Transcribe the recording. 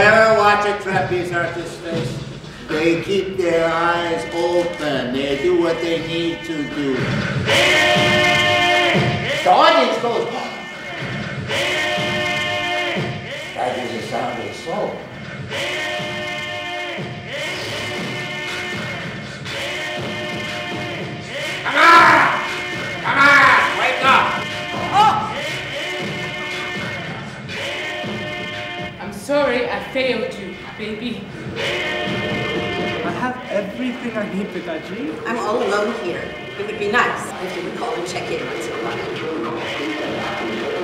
ever watch a trapeze artist's face? They keep their eyes open. They do what they need to do. The audience goes, that is the sound of the soul. Come on! Come on! Wake up! Oh! I'm sorry I failed you, baby. I have everything I need, Pidaji. I'm all alone here. It would be nice if you would call and check in once in a while.